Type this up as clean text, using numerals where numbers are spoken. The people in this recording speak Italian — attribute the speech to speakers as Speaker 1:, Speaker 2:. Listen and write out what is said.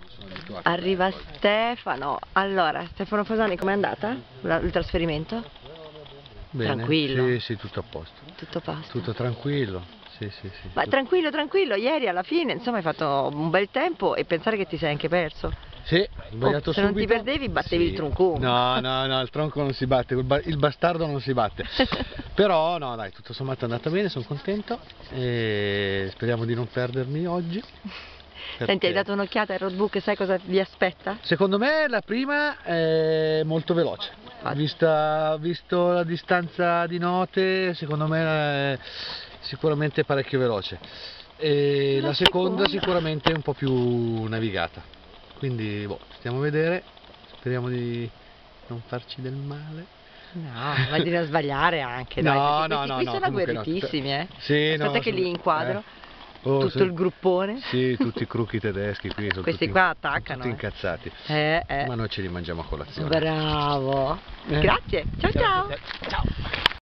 Speaker 1: Arriva Stefano. Allora, Stefano Fasani, com'è andata il trasferimento?
Speaker 2: Bene,
Speaker 1: Tranquillo?
Speaker 2: sì, sì, tutto a posto.
Speaker 1: Tutto a posto?
Speaker 2: Tutto tranquillo, sì, sì, sì.
Speaker 1: Ma tranquillo, tranquillo, ieri alla fine, insomma, hai fatto un bel tempo e pensare che ti sei anche perso.
Speaker 2: Sì, ho sbagliato
Speaker 1: Se non ti
Speaker 2: subito.
Speaker 1: perdevi, battevi
Speaker 2: Sì.
Speaker 1: il troncone.
Speaker 2: No, no, no, il tronco non si batte, il bastardo non si batte. Però, no, dai, tutto sommato è andata bene, sono contento e speriamo di non perdermi oggi.
Speaker 1: Senti, hai dato un'occhiata al roadbook e sai cosa vi aspetta?
Speaker 2: Secondo me la prima è molto veloce, visto la distanza di note, secondo me è sicuramente parecchio veloce. E la seconda sicuramente è un po' più navigata. Quindi, boh, stiamo a vedere, speriamo di non farci del male.
Speaker 1: No, ma di non sbagliare anche, dai,
Speaker 2: No,
Speaker 1: perché
Speaker 2: no,
Speaker 1: questi
Speaker 2: no,
Speaker 1: qui
Speaker 2: no,
Speaker 1: sono
Speaker 2: comunque no,
Speaker 1: agguerritissimi, eh.
Speaker 2: Sì,
Speaker 1: Aspetta
Speaker 2: no,
Speaker 1: che li inquadro.
Speaker 2: Oh,
Speaker 1: Tutto il gruppone.
Speaker 2: Sì, tutti i crocchi tedeschi qui sono
Speaker 1: Questi
Speaker 2: tutti,
Speaker 1: qua attaccano,
Speaker 2: tutti incazzati. Ma noi ce li mangiamo a colazione.
Speaker 1: Bravo. Grazie. Ciao ciao.
Speaker 2: Ciao.